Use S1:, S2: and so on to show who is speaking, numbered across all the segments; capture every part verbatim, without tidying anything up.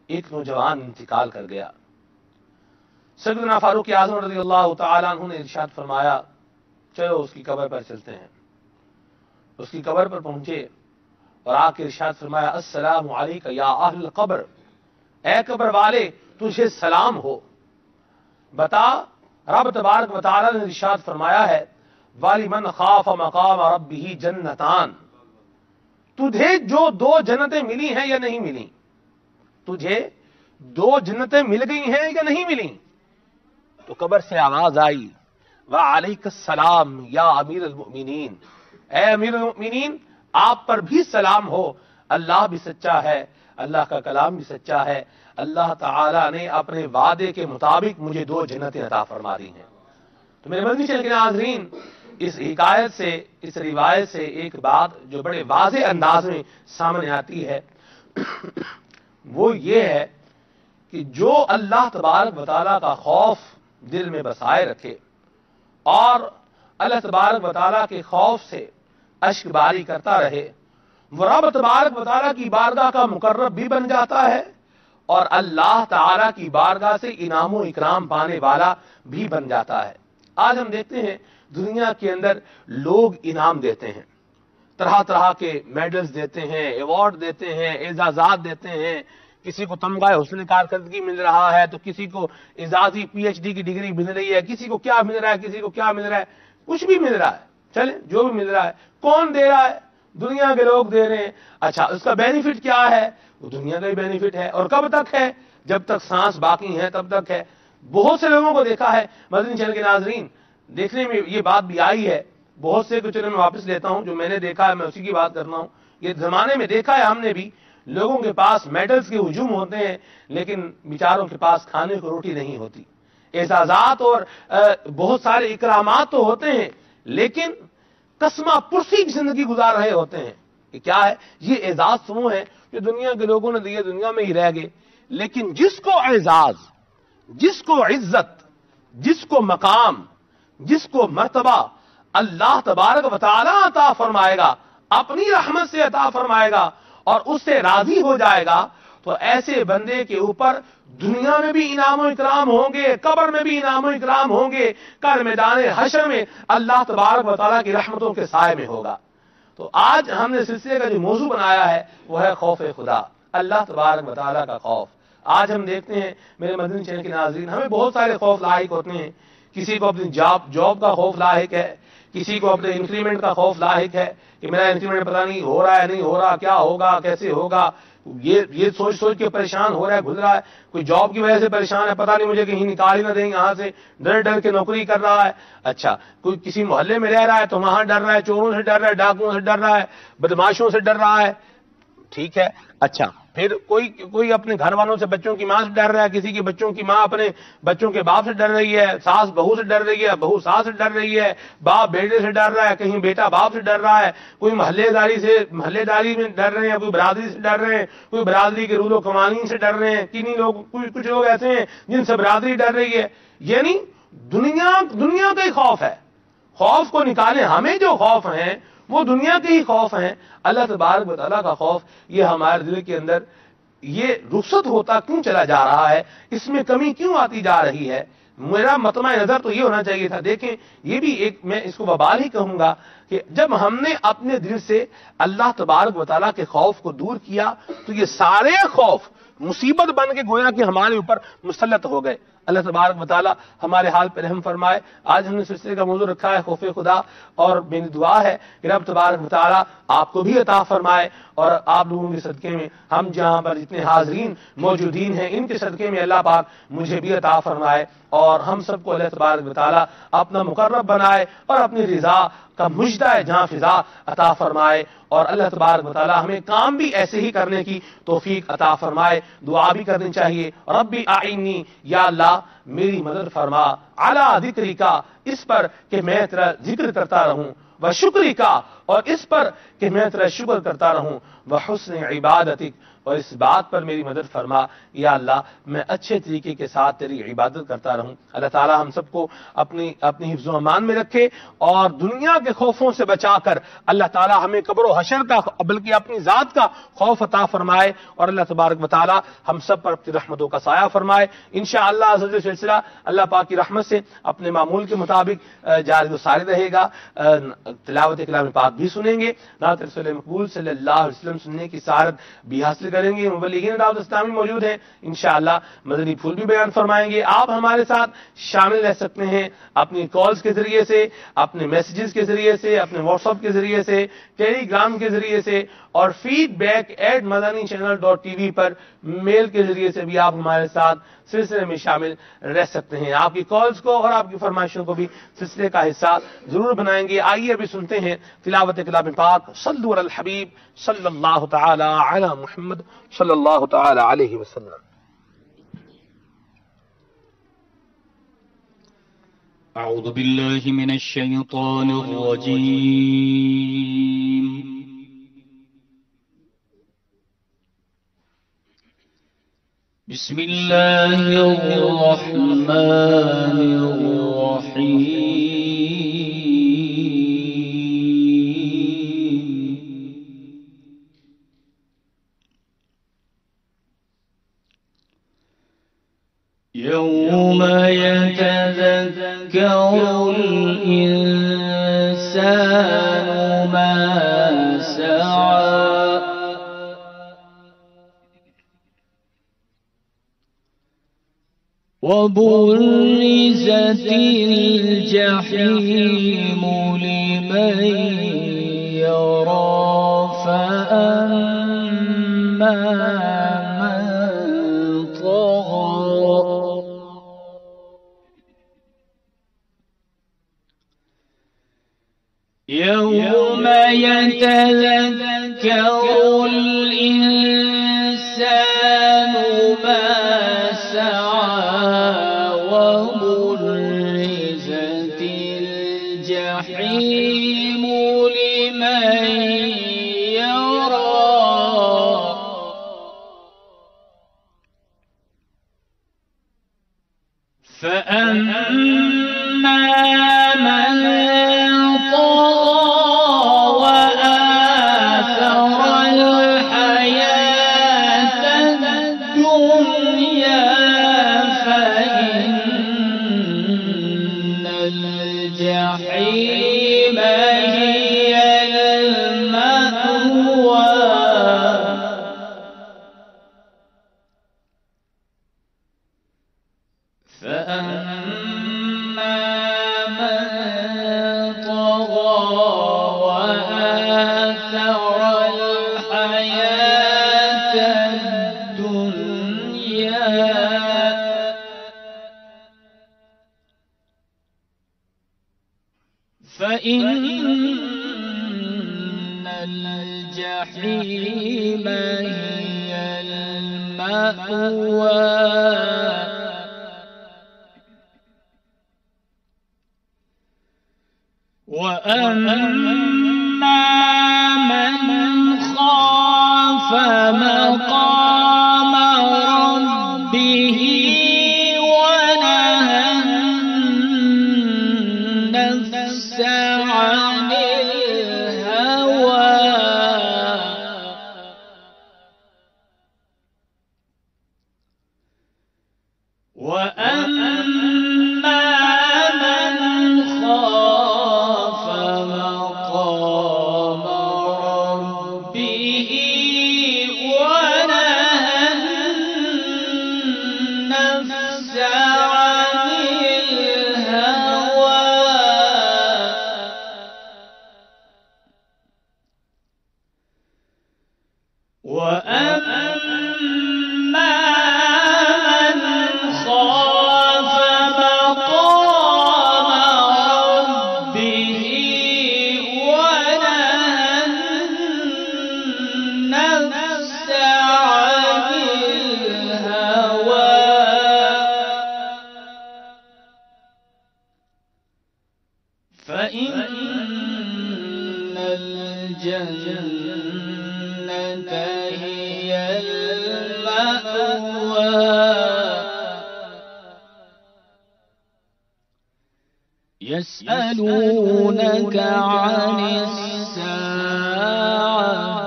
S1: ایک نوجوان انتقال کر گیا۔ سیدنا فاروق اعظم رضی اللہ تعالیٰ عنہ نے ارشاد فرمایا چلو اس کی قبر پر چلتے ہیں۔ اس کی قبر پر پہنچے اور آ کے ارشاد فرمایا السلام علیکم یا اہل قبر، اے قبر والے تجھے سلام ہو۔ بتا رب تبارک و تعالی نے ارشاد فرمایا ہے وَلِمَنْ خَافَ مَقَامَ رَبِّهِ جَنَّتَانِ، تجھے جو دو جنتیں ملی ہیں یا نہیں ملی، تجھے دو جنتیں مل گئی ہیں یا نہیں ملی؟ تو قبر سے آواز آئی وَعَلَيْكَ السلام یا امیر المؤمنین، اے امیر المؤمنین آپ پر بھی سلام ہو، اللہ بھی سچا ہے، اللہ کا کلام بھی سچا ہے، اللہ تعالیٰ نے اپنے وعدے کے مطابق مجھے دو جنتیں عطا فرما دی ہیں۔ تو میرے مدنی چینل کے ناظرین، اس حکایت سے، اس روایت سے ایک بات جو بڑے واضح انداز میں سامنے آتی ہے وہ یہ ہے کہ جو اللہ تبارک و تعالیٰ کا خوف دل میں بسائے رکھے اور اللہ تبارک و تعالیٰ کے خوف سے اشک باری کرتا رہے، وہ رب تبارک و تعالیٰ کی بارگاہ کا مقرب بھی بن جاتا ہے اور اللہ تعالیٰ کی بارگاہ سے انعام و اکرام پانے والا بھی بن جاتا ہے۔ آج ہم دیکھتے ہیں دنیا کے اندر لوگ انعام دیتے ہیں، طرح طرح کے میڈلز دیتے ہیں، ایوارڈ دیتے ہیں، اعزازات دیتے ہیں، کسی کو تمغہ حسن کارکردگی مل رہا ہے تو کسی کو اعزازی پی ایچ ڈی کی ڈگری مل رہی ہے، کسی کو کیا مل رہا ہے، کسی کو کیا مل رہا ہے، کچھ بھی مل رہا ہے، چلیں جو بھی مل رہا ہے، کون دے رہا ہے؟ دنیا کے لوگ دے رہے ہیں۔ اچھا اس کا بینیفٹ کیا ہے؟ وہ دنیا کا ہی بینیفٹ ہے، اور کب تک ہے؟ جب تک سانس باقی ہے تب تک ہے۔ بہت سے لوگوں کو دیکھا ہے مدنی چینل کے ناظرین، دیکھنے میں یہ بات بھی آئی ہے، بہت سے کو چلو میں واپس لیتا ہوں، جو میں نے دیکھا ہے میں اسی کی بات کر رہا ہوں۔ یہ زمانے میں دیکھا ہے ہم نے بھی، لوگوں کے پاس میڈلز کے ہجوم ہوتے ہیں لیکن بیچاروں کے پاس کھانے کو روٹی نہیں ہوتی۔ اعزازات اور بہت سارے اکرامات تو ہوتے ہیں لیکن قسمہ پرسی کی زندگی گزار رہے ہوتے ہیں۔ یہ کیا ہے؟ یہ اعزاز وہ ہے جو دنیا کے لوگوں نے دیے، دنیا میں ہی رہ گئے۔ لیکن جس کو اعزاز، جس کو عزت، جس کو مقام، جس کو مرتبہ اللہ تبارک و تعالی عطا فرمائے گا، اپنی رحمت سے عطا فرمائے گا اور اس سے راضی ہو جائے گا، تو ایسے بندے کے اوپر دنیا میں بھی انعام و اکرام ہوں گے، قبر میں بھی انعام و اکرام ہوں گے، کل میدان حشر میں اللہ تبارک و تعالیٰ کی رحمتوں کے سائے میں ہوگا۔ تو آج ہم نے سلسلے کا جو موضوع بنایا ہے وہ ہے خوف خدا، اللہ تبارک و تعالیٰ کا خوف۔ آج ہم دیکھتے ہیں میرے مدنی چینل کے ناظرین، ہمیں بہت سارے خوف لاحق ہوتے ہیں۔ کسی کو اپنی جاب جاب کا خوف لاحق ہے، کسی کو اپنے انکریمنٹ کا خوف لاحق ہے کہ میرا انکریمنٹ پتہ نہیں ہو رہا ہے نہیں ہو رہا، کیا ہوگا کیسے ہوگا، یہ یہ سوچ سوچ کے پریشان ہو رہا ہے، گھل رہا ہے۔ کوئی جاب کی وجہ سے پریشان ہے، پتہ نہیں مجھے کہیں نکال ہی نہ دیں یہاں سے، ڈر ڈر کے نوکری کر رہا ہے۔ اچھا کوئی کسی محلے میں رہ رہا ہے تو وہاں ڈر رہا ہے، چوروں سے ڈر رہا ہے، ڈاکوؤں سے ڈر رہا ہے، بدماشوں سے ڈر رہا ہے، ٹھیک ہے۔ اچھا پھر کوئی کوئی اپنے گھر والوں سے، بچوں کی ماں سے ڈر رہا ہے، کسی کی بچوں کی ماں اپنے بچوں کے باپ سے ڈر رہی ہے، ساس بہو سے ڈر رہی ہے، بہو ساس سے ڈر رہی ہے، باپ بیٹے سے ڈر رہا ہے، کہیں بیٹا باپ سے ڈر رہا ہے، کوئی محلے داری سے محلے داری میں ڈر رہے ہیں، کوئی برادری سے ڈر رہے ہیں، کوئی برادری کے رول و قوانین سے ڈر رہے ہیں، کنی لوگ کچھ کچھ لوگ ایسے ہیں جن سے برادری ڈر رہی ہے۔ یعنی دنیا دنیا کا ہی خوف ہے۔ خوف کو نکالیں، ہمیں جو خوف ہیں وہ دنیا کے ہی خوف ہیں۔ اللہ تبارک و تعالیٰ کا خوف یہ ہمارے دل کے اندر یہ رخصت ہوتا کیوں چلا جا رہا ہے، اس میں کمی کیوں آتی جا رہی ہے؟ میرا مطمع نظر تو یہ ہونا چاہیے تھا۔ دیکھیں یہ بھی ایک، میں اس کو وبال ہی کہوں گا کہ جب ہم نے اپنے دل سے اللہ تبارک و تعالیٰ کے خوف کو دور کیا تو یہ سارے خوف مصیبت بن کے گویا کہ ہمارے اوپر مسلط ہو گئے۔ اللہ تبارک و تعالیٰ ہمارے حال پہ رحم فرمائے۔ آج ہم نے سلسلے کا موضوع رکھا ہے خوف خدا، اور میری دعا ہے کہ رب تبارک و تعالیٰ آپ کو بھی عطا فرمائے، اور آپ لوگوں کے صدقے میں، ہم جہاں پر جتنے حاضرین موجودین ہیں ان کے صدقے میں اللہ پاک مجھے بھی عطا فرمائے، اور ہم سب کو اللہ تبارک و تعالیٰ اپنا مقرب بنائے اور اپنی رضا کا مجدہ جہاں فضا عطا فرمائے، اور اللہ تبارک و تعالیٰ ہمیں کام بھی ایسے ہی کرنے کی توفیق عطا فرمائے۔ دعا بھی کرنی چاہیے، ربی اعینی، یا اللہ میری مدد فرما، علی ذکری کا، اس پر کہ میں تیرا ذکر کرتا رہوں، و شکری کا، اور اس پر کہ میں تیرا شکر کرتا رہوں، وحسن عبادتک، اور اس بات پر میری مدد فرما یا اللہ میں اچھے طریقے کے ساتھ تیری عبادت کرتا رہوں۔ اللہ تعالیٰ ہم سب کو اپنی اپنی حفظ و امان میں رکھے اور دنیا کے خوفوں سے بچا کر اللہ تعالیٰ ہمیں قبر و حشر کا بلکہ اپنی ذات کا خوف عطا فرمائے، اور اللہ تبارک و تعالیٰ ہم سب پر اپنی رحمتوں کا سایہ فرمائے۔ انشاءاللہ عزیز سلسلہ اللہ پاک کی رحمت سے اپنے معمول کے مطابق جاری و ساری رہے گا، تلاوت کلام پاک بھی سنیں گے، نعت رسول مقبول صلی اللہ علیہ وسلم سننے کی سعادت بھی حاصل کریں گے۔ مبلغین دعوت اسلامی موجود ہیں، انشاءاللہ مدنی پھول بھی بیان فرمائیں گے۔ آپ ہمارے ساتھ شامل رہ سکتے ہیں اپنی کالز کے ذریعے سے، اپنے میسیجز کے ذریعے سے، اپنے واٹس ایپ کے ذریعے سے، ٹیلی گرام کے ذریعے سے، اور feedback at Madani channel dot T V پر میل کے ذریعے سے بھی آپ ہمارے ساتھ سلسلے میں شامل رہ سکتے ہیں۔ آپ کی کالز کو اور آپ کی فرمائشوں کو بھی سلسلے کا حصہ ضرور بنائیں گے۔ آئیے ابھی سنتے ہیں تلاوت کلام پاک، صلوا علی الحبیب صلی اللہ تعالی علی محمد صلی اللہ تعالی علیہ وسلم۔
S2: اعوذ باللہ من الشیطان الرجیم، بسم اللہ الرحمن الرحیم، یوم یتذکر الانسان ما سعی وبرزت الجحیم لمن یرى فأما من طغى يوم يتذكر الإنسان ما سعى وبرزت الجحيم لمن يرى فأما من فإن الجحيم هي المأوى وأما من خاف مقام ربه ونهى النفس عن الهوى وأما من خاف مقام ربه ونهى النفس عن الهوى وأما من خاف مقام ربه ونهى النفس عن الهوى فإن الجنة يسألونك عن الساعة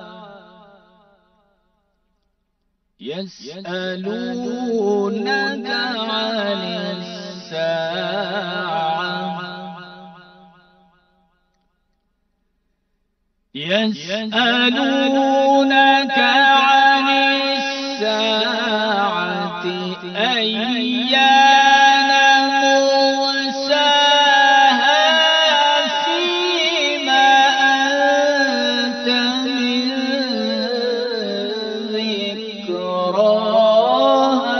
S2: يسألونك عن الساعة يسألونك عن الساعة أيان مرساها فيما أنت من ذكراها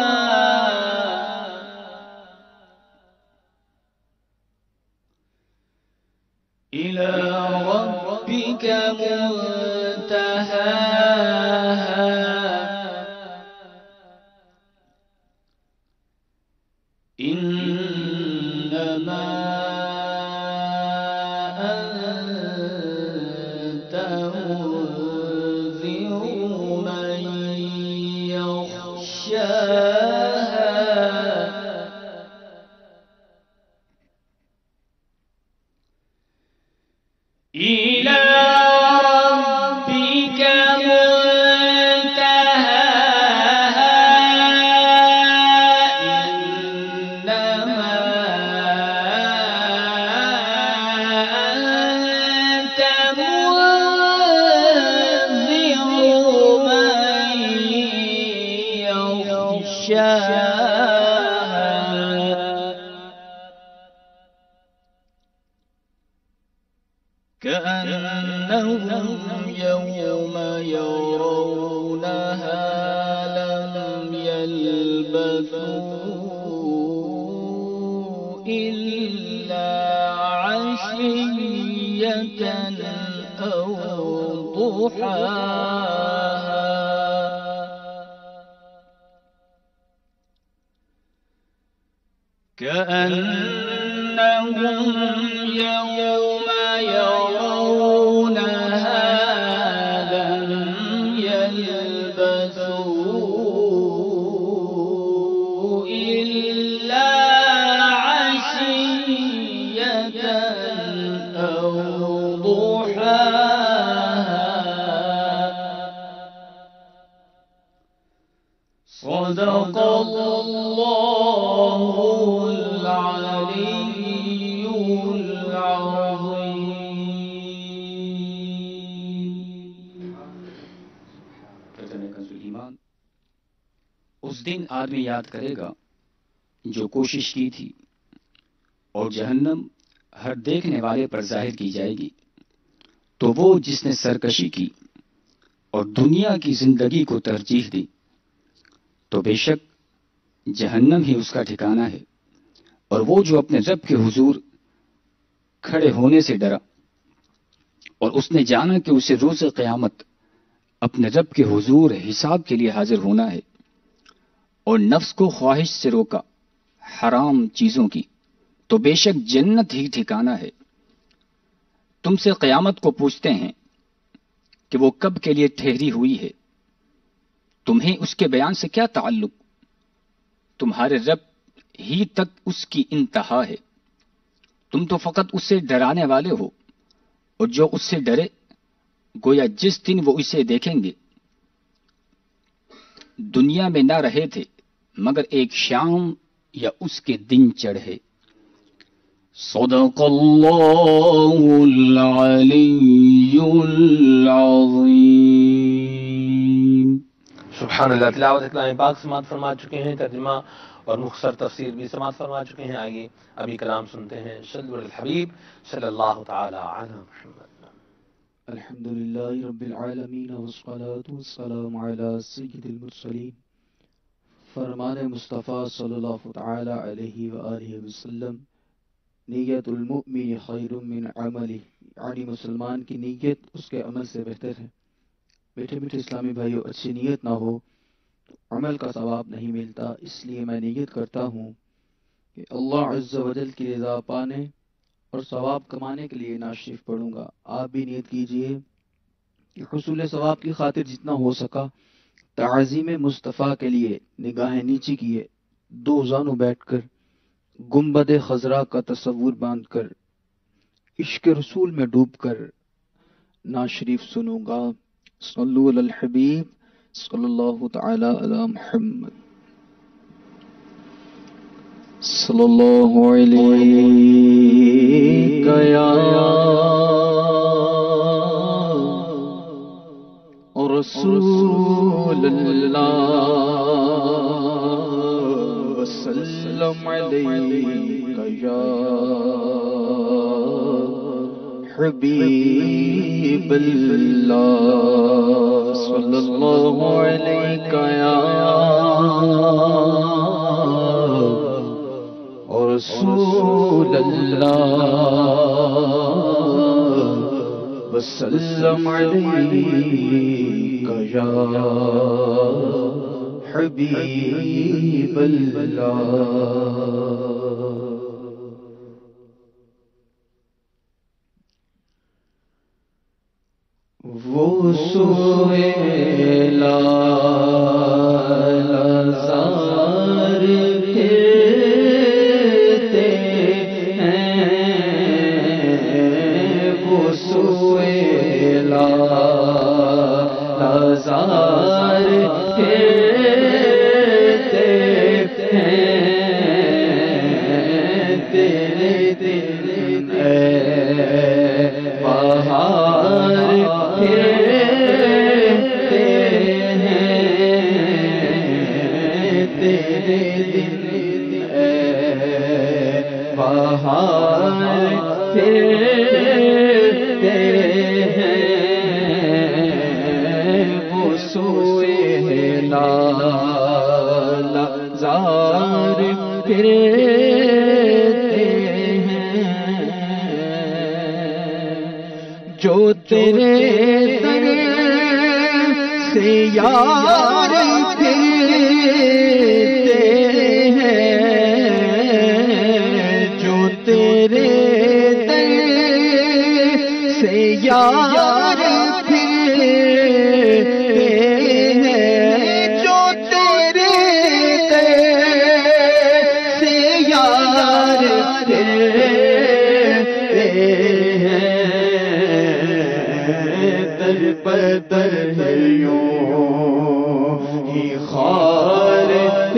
S2: إلى ربك منتهاها إنما أنت منذر من يخشاها إلى ربك منتهاها إنما أنت منذر من يخشاها كأنهم يوم يرونها لم يلبثوا إلا عشية أو ضحاها كأنهم يوم يرونها لم يلبثوا إلا عشية أو ضحاها صدق الله العلي العظيم.
S3: اس دن آدمی یاد کرے گا جو کوشش کی تھی اور جہنم ہر دیکھنے والے پر ظاہر کی جائے گی، تو وہ جس نے سرکشی کی اور دنیا کی زندگی کو ترجیح دی تو بے شک جہنم ہی اس کا ٹھکانہ ہے. اور وہ جو اپنے رب کے حضور کھڑے ہونے سے ڈرا اور اس نے جانا کہ اسے روز قیامت اپنے رب کے حضور حساب کے لیے حاضر ہونا ہے، اور نفس کو خواہش سے روکا حرام چیزوں کی، تو بے شک جنت ہی ٹھکانہ ہے. تم سے قیامت کو پوچھتے ہیں کہ وہ کب کے لیے ٹھہری ہوئی ہے، تمہیں اس کے بیان سے کیا تعلق؟ تمہارے رب ہی تک اس کی انتہا ہے. تم تو فقط اس سے ڈرانے والے ہو، اور جو اس سے ڈرے گویا جس دن وہ اسے دیکھیں گے دنیا میں نہ رہے تھے مگر ایک شام یا اس کے دن چڑھے. صدق اللہ العلی العظیم.
S1: سبحان اللہ. تلاوت کلام پاک سماعت فرما چکے ہیں، ترجمہ اور مختصر تفسیر بھی سماعت فرما چکے ہیں. آئیے ابھی کلام سنتے ہیں. صلو علی الحبیب صلی اللہ تعالی علی محمد.
S4: الحمد للہ رب العالمین والصلاة والسلام علی سید المرسلین. فرمان مصطفیٰ صلی اللہ تعالی علیہ وآلہ وسلم، نیت المؤمن خیر من عملہ، یعنی مسلمان کی نیت اس کے عمل سے بہتر ہے. بیٹھے بیٹھے اسلامی بھائیو، اچھی نیت نہ ہو تو عمل کا ثواب نہیں ملتا. اس لیے میں نیت کرتا ہوں کہ اللہ عز و جل کی رضا پانے اور ثواب کمانے کے لیے نعت شریف پڑھوں گا. آپ بھی نیت کیجئے کہ حصول ثواب کی خاطر جتنا ہو سکا تعظیم مصطفیٰ کے لیے نگاہیں نیچی کیے دو زانوں بیٹھ کر گنبد خضرا کا تصور باندھ کر عشق رسول میں ڈوب کر نعت شریف سنوں گا. صلو علی الحبیب صلی اللہ تعالی علی محمد صلی اللہ علیہ یا رسول اللہ وسلم علیک یا حبیب اللہ صلی اللہ علیک یا رسول اللہ وسلم علیک یا حبیب اللہ. وہ سویلا لازار کہتے ہیں، وہ سویلا لازار کہتے ہیں، تیرے دل اے بہار کہتے ہیں، تیرے دل اے بہار کہتے ہیں، وہ سویلا لازار کہتے ہیں، جو تیرے در سے یار پھرتے ہیں، جو تیرے در سے یار پھرتے ہیں، جو تیرے در سے یار پھرتے ہیں، در بدر یوں ہی خار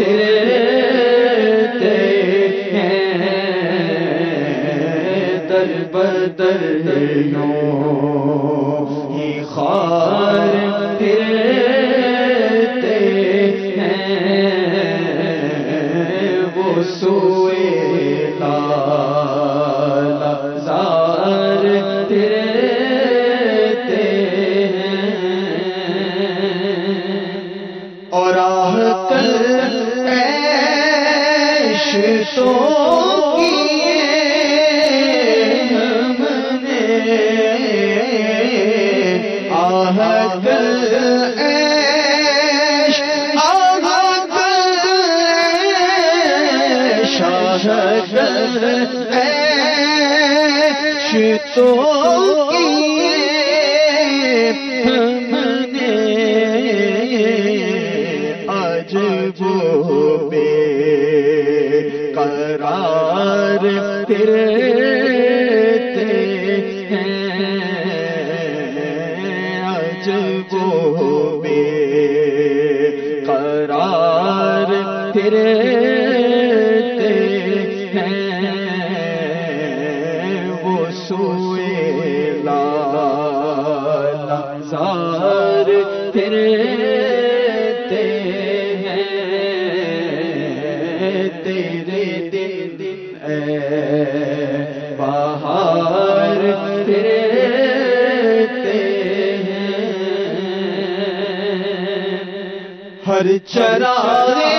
S4: پھرتے ہیں، در بدر یوں ہی خار پھرتے ہیں، وہ سویلا لازار پھرتے ہیں، اور آہ کل عیش تو کیے ہم نے، آہ کل عیش آہ کل عیش آہ کل عیش تو کیے ہم نے، آج وہ بے قرار پھرتے ہیں، آج وہ بے قرار پھرتے ہیں، وہ سویلا لازار پھرتے ہیں، تیرے دل اے بہار پھرتے ہیں، ہر چراغے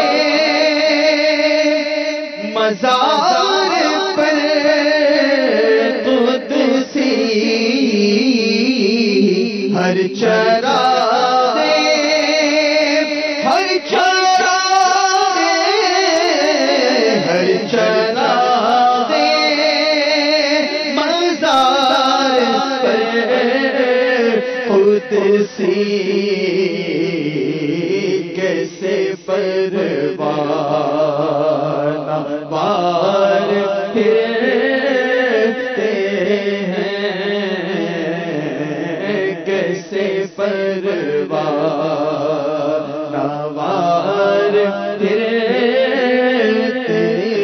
S4: مزار پر قدسی، ہر چراغے ہر چراغے ہر چراغے مزار پر قدسی، پروانہ وار پھرتے ہیں، کیسے پروانہ وار پھرتے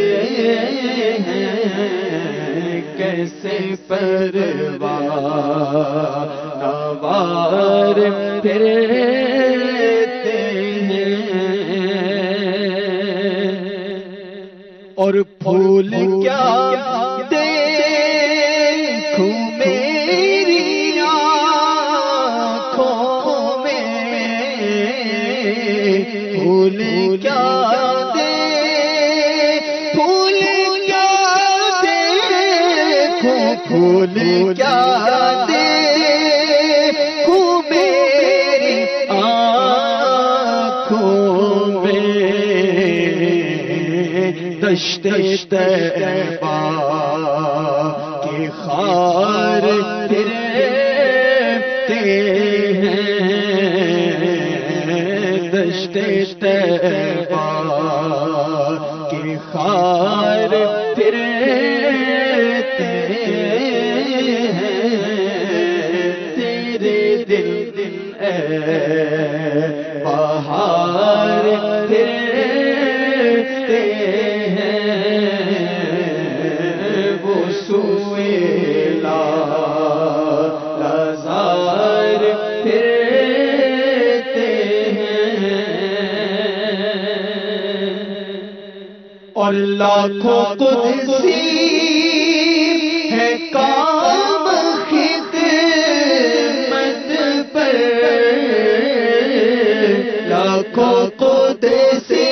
S4: ہیں، کیسے پروانہ وار پھرتے ہیں، اور پھول کیا دیکھوں میری آنکھوں میں، پھول کیا دے پھول کیا دیکھوں، پھول کیا دیکھوں میری آنکھوں میں، دشت طیبہ کی خار پھرتے ہیں، دشت طیبہ کی خار پھرتے ہیں، تیرے دل دل اے بہار پھرتے ہیں، وہ سوئے لازار پھرتے ہیں، اور لاکھوں قدسی ہے کام خدمت پر، لاکھوں قدسی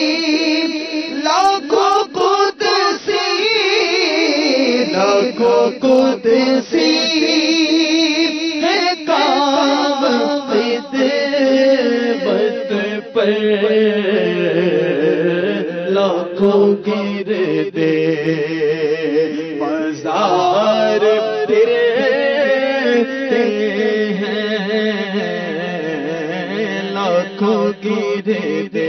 S4: لاکھوں قدسی لاکھوں قدسی ہے کام خدمت پر، لاکھوں گردے بازار پھرتے ہیں، لاکھوں گردے۔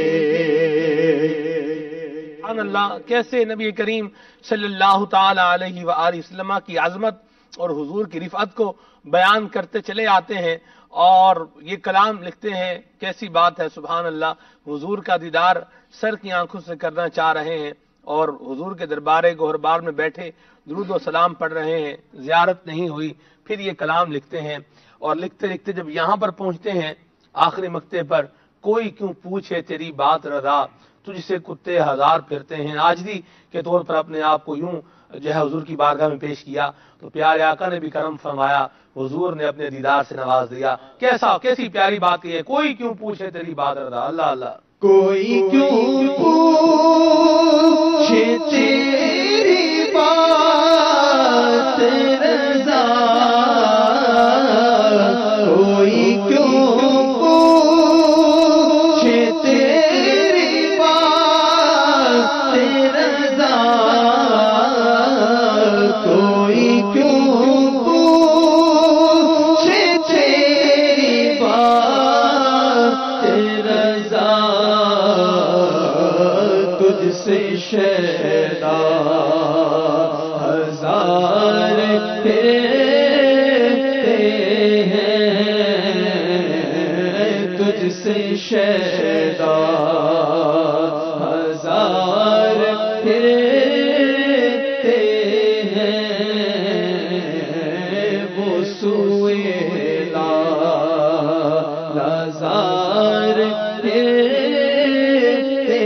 S1: سبحان اللہ، کیسے نبی کریم صلی اللہ تعالی علیہ وآلہ وسلم کی عظمت اور حضور کی رفعت کو بیان کرتے چلے آتے ہیں اور یہ کلام لکھتے ہیں۔ کیسی بات ہے، سبحان اللہ، حضور کا دیدار سر کی آنکھوں سے کرنا چاہ رہے ہیں اور حضور کے دربار گوہربار میں بیٹھے درود و سلام پڑھ رہے ہیں، زیارت نہیں ہوئی، پھر یہ کلام لکھتے ہیں، اور لکھتے لکھتے جب یہاں پر پہنچتے ہیں آخری مقطع پر، کوئی کیوں پوچھے تیری بات رضا، تجھ سے کتے ہزار پھرتے ہیں، عاجزی کے طور پر اپنے آپ کو یوں جو ہے حضور کی بارگاہ میں پیش کیا تو پیارے آقا نے بھی کرم فرمایا، حضور نے اپنے دیدار سے نواز دیا۔ کیسا کیسی پیاری بات کی ہے، کوئی کیوں پوچھے تیری بات رضا، اللہ اللہ،
S4: کوئی کیوں پوچھے تیری بات رضا، کوئی کیوں پوچھے تیری بات رضا، کوئی کیوں پوچھے تیری بات رضا، تجھ سے شیدا ہزار پھرتے ہیں، تجھ سے شیدا ہزار پھرتے ہیں، وہ سوئے لازار پھرتے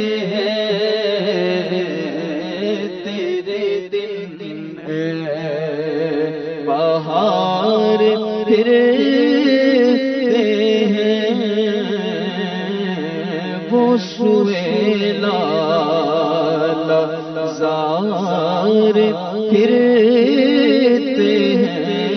S4: ہیں، تیرے دل اے بہار پھرتے ہیں، وہ سوئے لازار پھرتے ہیں۔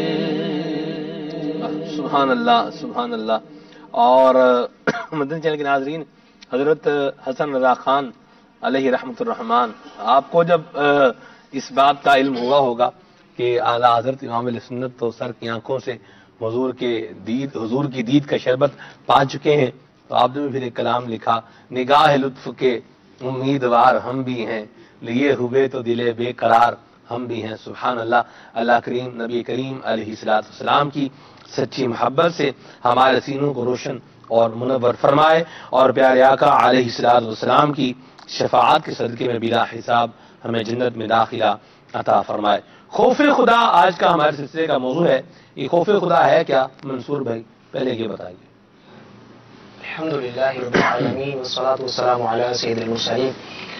S1: سبحان اللہ، سبحان اللہ۔ اور مدنی چینل کے ناظرین، حضرت حسن رضا خان علیہ رحمۃ الرحمان، آپ کو جب اس بات کا علم ہوا ہوگا کہ اعلیٰ حضرت امام علیہ سنت تو سر کی آنکھوں سے حضور کے دید حضور کی دید کا شربت پا چکے ہیں، تو آپ نے بھی پھر ایک کلام لکھا، نگاہ لطف کے امیدوار ہم بھی ہیں، لیے ہوئے تو دل بے قرار ہم بھی ہیں۔ سبحان اللہ۔ اللہ کریم نبی کریم علیہ الصلوۃ والسلام کی سچی محبت سے ہمارے سینوں کو روشن اور منور فرمائے، اور پیارے آقا علیہ الصلوۃ والسلام کی شفاعت کے صدقے میں بلا حساب ہمیں جنت میں داخلہ عطا فرمائے۔ خوف خدا آج کا ہمارے سلسلے کا موضوع ہے۔ یہ خوف خدا ہے کیا؟ منصور بھائی پہلے یہ بتائیے۔
S5: الحمد للہ رب العالمین والصلاة والسلام علی سید المرسلین،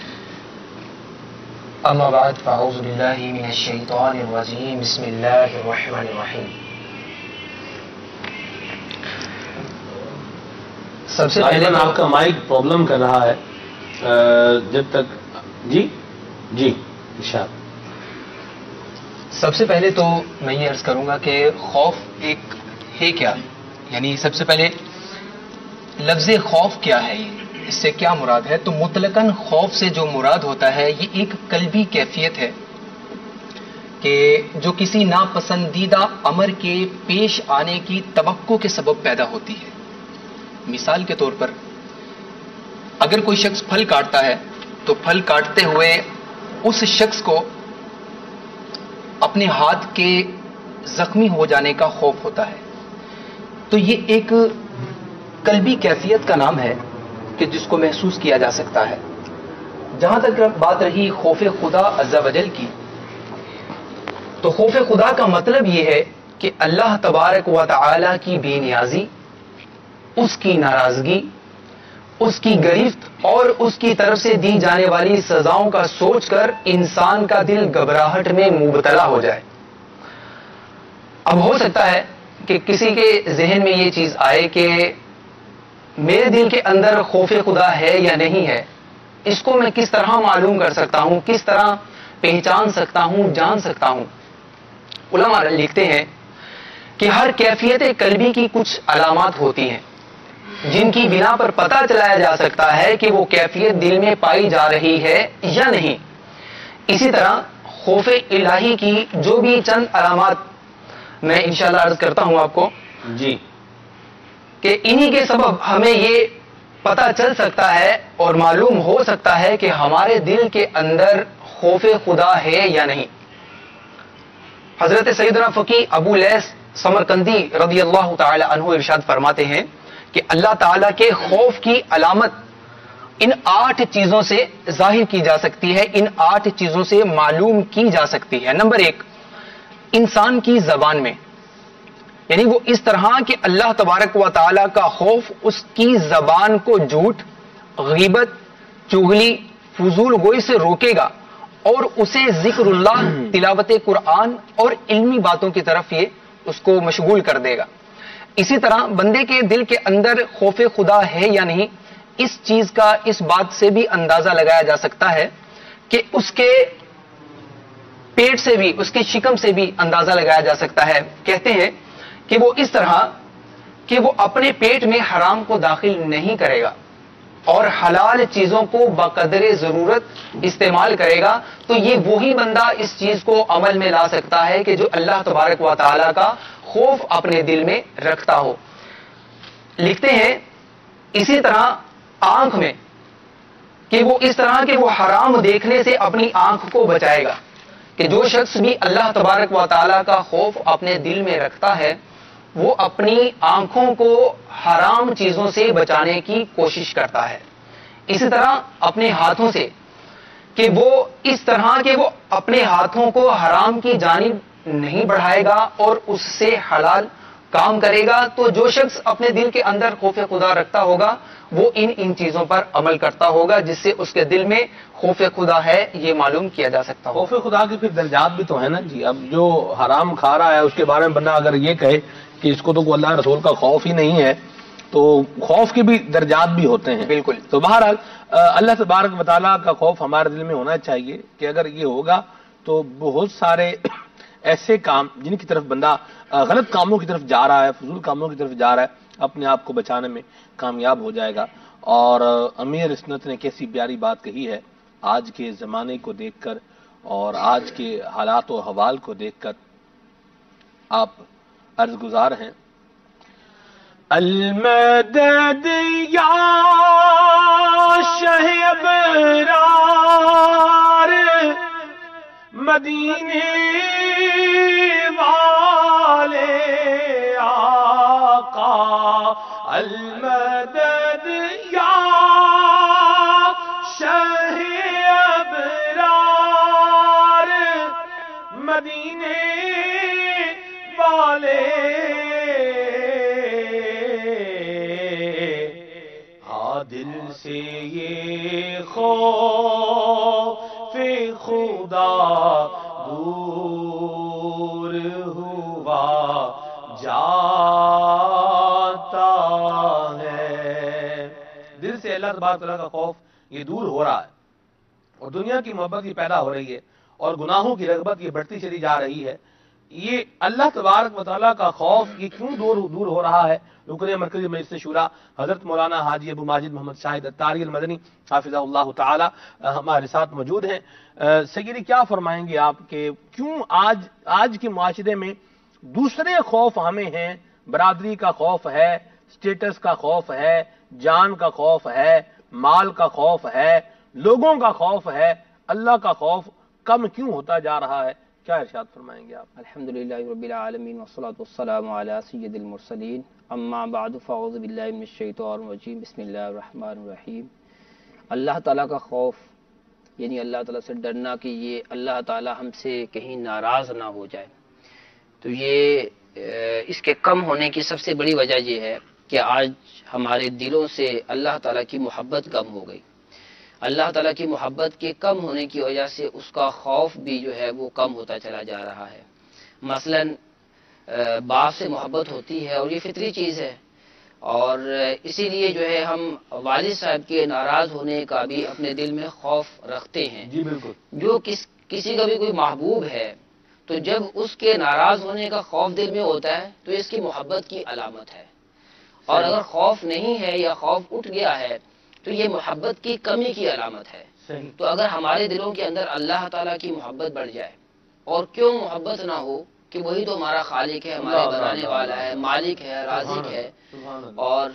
S5: اما بعد فاعوذ باللہ من الشیطان الرجیم، بسم اللہ الرحمن الرحیم۔ سب سے پہلے
S1: آپ کا مائک پرابلم کر رہا ہے، جب تک جی جی ارشاد۔
S5: سب سے پہلے تو میں یہ عرض کروں گا کہ خوف ایک ہے کیا، یعنی سب سے پہلے لفظ خوف کیا ہے، اس سے کیا مراد ہے؟ تو مطلقاً خوف سے جو مراد ہوتا ہے یہ ایک قلبی کیفیت ہے کہ جو کسی ناپسندیدہ امر کے پیش آنے کی توقع کے سبب پیدا ہوتی ہے۔ مثال کے طور پر اگر کوئی شخص پھل کاٹتا ہے تو پھل کاٹتے ہوئے اس شخص کو اپنے ہاتھ کے زخمی ہو جانے کا خوف ہوتا ہے۔ تو یہ ایک قلبی کیفیت کا نام ہے کہ جس کو محسوس کیا جا سکتا ہے۔ جہاں تک بات رہی خوف خدا عز و جل کی، تو خوف خدا کا مطلب یہ ہے کہ اللہ تبارک و تعالی کی بے نیازی، اس کی ناراضگی، اس کی گرفت اور اس کی طرف سے دی جانے والی سزاؤں کا سوچ کر انسان کا دل گھبراہٹ میں مبتلا ہو جائے۔ اب ہو سکتا ہے کہ کسی کے ذہن میں یہ چیز آئے کہ میرے دل کے اندر خوف خدا ہے یا نہیں ہے، اس کو میں کس طرح معلوم کر سکتا ہوں، کس طرح پہچان سکتا ہوں، جان سکتا ہوں؟ علماء لکھتے ہیں کہ ہر کیفیت قلبی کی کچھ علامات ہوتی ہیں جن کی بنا پر پتہ چلایا جا سکتا ہے کہ وہ کیفیت دل میں پائی جا رہی ہے یا نہیں۔ اسی طرح خوف الہی کی جو بھی چند علامات میں انشاءاللہ عرض کرتا ہوں آپ کو
S1: جی،
S5: کہ انہی کے سبب ہمیں یہ پتہ چل سکتا ہے اور معلوم ہو سکتا ہے کہ ہمارے دل کے اندر خوف خدا ہے یا نہیں۔ حضرت سیدنا فقی ابو لیث سمرقندی رضی اللہ تعالی عنہ ارشاد فرماتے ہیں کہ اللہ تعالیٰ کے خوف کی علامت ان آٹھ چیزوں سے ظاہر کی جا سکتی ہے، ان آٹھ چیزوں سے معلوم کی جا سکتی ہے۔ نمبر ایک، انسان کی زبان میں، یعنی وہ اس طرح کہ اللہ تبارک و تعالیٰ کا خوف اس کی زبان کو جھوٹ، غیبت، چغلی، فضول گوئی سے روکے گا اور اسے ذکر اللہ، تلاوت قرآن اور علمی باتوں کی طرف یہ اس کو مشغول کر دے گا۔ اسی طرح بندے کے دل کے اندر خوف خدا ہے یا نہیں، اس چیز کا اس بات سے بھی اندازہ لگایا جا سکتا ہے کہ اس کے پیٹ سے بھی، اس کے شکم سے بھی اندازہ لگایا جا سکتا ہے۔ کہتے ہیں کہ وہ اس طرح کہ وہ اپنے پیٹ میں حرام کو داخل نہیں کرے گا اور حلال چیزوں کو بقدر ضرورت استعمال کرے گا، تو یہ وہی بندہ اس چیز کو عمل میں لا سکتا ہے کہ جو اللہ تبارک و تعالیٰ کا خوف اپنے دل میں رکھتا ہو۔ لکھتے ہیں اسی طرح آنکھ میں کہ وہ اس طرح کہ وہ حرام دیکھنے سے اپنی آنکھ کو بچائے گا، کہ جو شخص بھی اللہ تبارک و تعالیٰ کا خوف اپنے دل میں رکھتا ہے وہ اپنی آنکھوں کو حرام چیزوں سے بچانے کی کوشش کرتا ہے۔ اسی طرح اپنے ہاتھوں سے کہ وہ اس طرح کہ وہ اپنے ہاتھوں کو حرام کی جانب نہیں بڑھائے گا اور اس سے حلال کام کرے گا۔ تو جو شخص اپنے دل کے اندر خوف خدا رکھتا ہوگا وہ ان ان چیزوں پر عمل کرتا ہوگا جس سے اس کے دل میں خوف خدا ہے یہ معلوم کیا جا سکتا ہوگا۔
S1: خوف خدا کے پھر درجات بھی تو ہے نا جی۔ اب جو حرام کھا رہا ہے اس کے بارے میں بندہ اگر یہ کہے کہ اس کو تو اللہ رسول کا خوف ہی نہیں ہے تو خوف کے بھی درجات بھی ہوتے ہیں۔
S5: بالکل۔
S1: تو بہرحال اللہ تبارک و تعالیٰ کا خوف ہمارے دل میں ہونا چاہیے کہ اگر یہ ہوگا تو بہت سارے ایسے کام جن کی طرف بندہ غلط کاموں کی طرف جا رہا ہے، فضول کاموں کی طرف جا رہا ہے، اپنے آپ کو بچانے میں کامیاب ہو جائے گا۔ اور امیر سنت نے کیسی پیاری بات کہی ہے آج کے زمانے کو دیکھ کر اور آج کے حالات و حوال کو دیکھ کر آپ عرض گزار ہیں المدد یا شہ ابرار مدینے والے آقا، المدد یا شہ ابرار مدینے والے، دل سے یہ خوف خدا دور ہوا جاتا ہے۔ دل سے اللہ تبارک تعالیٰ کا خوف یہ دور ہو رہا ہے، اور دنیا کی محبت یہ پیدا ہو رہی ہے، اور گناہوں کی رغبت یہ بڑھتی چلی جا رہی ہے۔ یہ اللہ تبارک و تعالیٰ کا خوف یہ کیوں دور دور ہو رہا ہے؟ رکن مرکزی مجلس شورا حضرت مولانا حاجی ابو ماجد محمد شاہد اتاری المدنی حافظہ اللہ تعالی ہمارے ساتھ موجود ہیں۔ سیدی کیا فرمائیں گے آپ کہ کیوں آج آج کے معاشرے میں دوسرے خوف ہمیں ہیں؟ برادری کا خوف ہے، سٹیٹس کا خوف ہے، جان کا خوف ہے، مال کا خوف ہے، لوگوں کا خوف ہے، اللہ کا خوف کم کیوں ہوتا جا رہا ہے؟ کیا ارشاد فرمائیں گے آپ؟
S6: الحمدللہ رب العالمین والصلاة والسلام علی سید المرسلین، اما بعد فاعوذ باللہ من الشیطان الرجیم، بسم اللہ الرحمن الرحیم۔ اللہ تعالیٰ کا خوف یعنی اللہ تعالیٰ سے ڈرنا کہ یہ اللہ تعالیٰ ہم سے کہیں ناراض نہ ہو جائے، تو یہ اس کے کم ہونے کی سب سے بڑی وجہ یہ ہے کہ آج ہمارے دلوں سے اللہ تعالیٰ کی محبت کم ہو گئی۔ اللہ تعالیٰ کی محبت کے کم ہونے کی وجہ سے اس کا خوف بھی جو ہے وہ کم ہوتا چلا جا رہا ہے۔ مثلا باپ سے محبت ہوتی ہے اور یہ فطری چیز ہے، اور اسی لیے جو ہے ہم والد صاحب کے ناراض ہونے کا بھی اپنے دل میں خوف رکھتے ہیں۔
S1: جی بالکل۔
S6: جو کس کسی کا بھی کوئی محبوب ہے تو جب اس کے ناراض ہونے کا خوف دل میں ہوتا ہے تو اس کی محبت کی علامت ہے، اور اگر خوف نہیں ہے یا خوف اٹھ گیا ہے تو یہ محبت کی کمی کی علامت ہے۔
S1: صحیح۔
S6: تو اگر ہمارے دلوں کے اندر اللہ تعالیٰ کی محبت بڑھ جائے، اور کیوں محبت نہ ہو کہ وہی تو ہمارا خالق ہے، ہمارے بنانے والا ہے، مالک ہے، رازق ہے، اور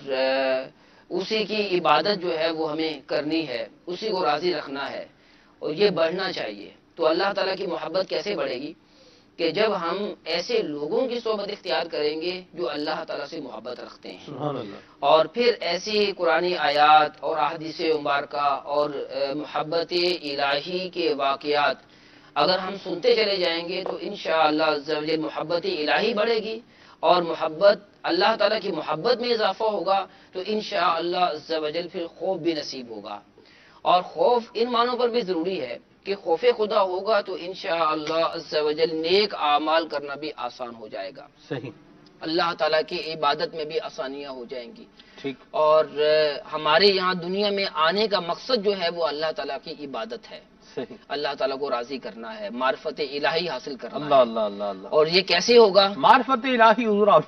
S6: اسی کی عبادت جو ہے وہ ہمیں کرنی ہے، اسی کو راضی رکھنا ہے، اور یہ بڑھنا چاہیے۔ تو اللہ تعالیٰ کی محبت کیسے بڑھے گی؟ کہ جب ہم ایسے لوگوں کی صحبت اختیار کریں گے جو اللہ تعالیٰ سے محبت رکھتے ہیں،
S1: سبحان اللہ۔
S6: اور پھر ایسی قرآنی آیات اور احادیث مبارکہ اور محبت الہی کے واقعات اگر ہم سنتے چلے جائیں گے تو انشاءاللہ عز و جل محبت الہی بڑھے گی، اور محبت اللہ تعالیٰ کی محبت میں اضافہ ہوگا تو انشاءاللہ عز و جل پھر خوف بھی نصیب ہوگا۔ اور خوف ان معنوں پر بھی ضروری ہے کہ خوف خدا ہوگا تو انشاءاللہ عز و جل نیک اعمال کرنا بھی آسان ہو جائے گا،
S1: صحیح۔
S6: اللہ تعالیٰ کی عبادت میں بھی آسانیاں ہو جائیں گی،
S1: ٹھیک۔
S6: اور ہمارے یہاں دنیا میں آنے کا مقصد جو ہے وہ اللہ تعالیٰ کی عبادت ہے،
S1: صحیح۔
S6: اللہ تعالیٰ کو راضی کرنا ہے، معرفت الہی حاصل کرنا
S1: اللہ
S6: ہے۔
S1: اللہ اللہ اللہ۔
S6: اور یہ کیسے ہوگا؟
S1: معرفت الہی حضور آپ